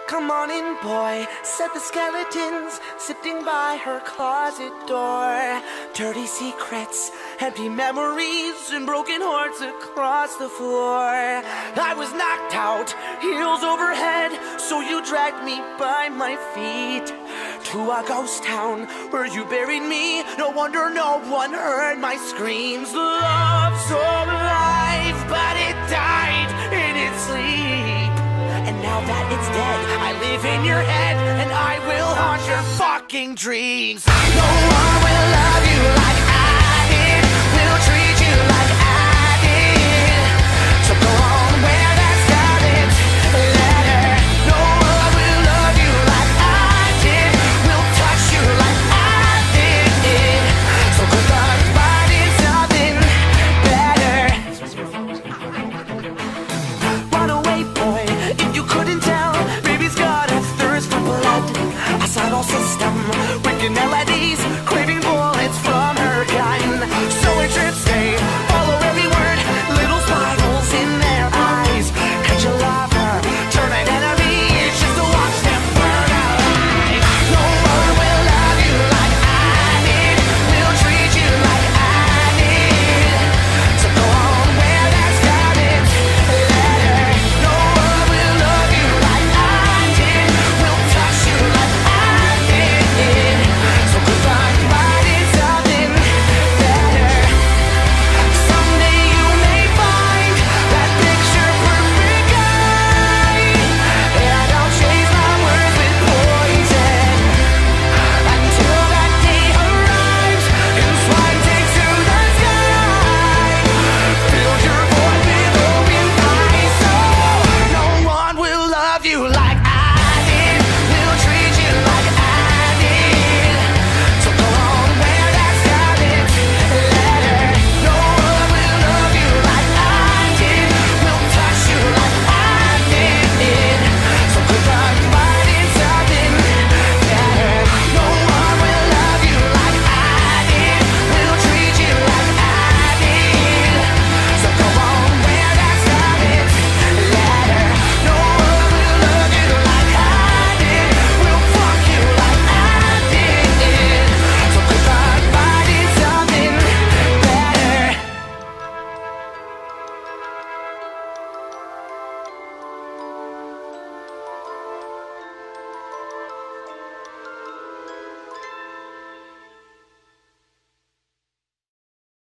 Come on in, boy, said the skeletons sitting by her closet door. Dirty secrets, empty memories, and broken hearts across the floor. I was knocked out, heels overhead, so you dragged me by my feet to a ghost town where you buried me. No wonder no one heard my screams. Love's so alive, but it died in its sleep. And now that it's dead, I live in your head, and I will haunt your fucking dreams. No one will love you like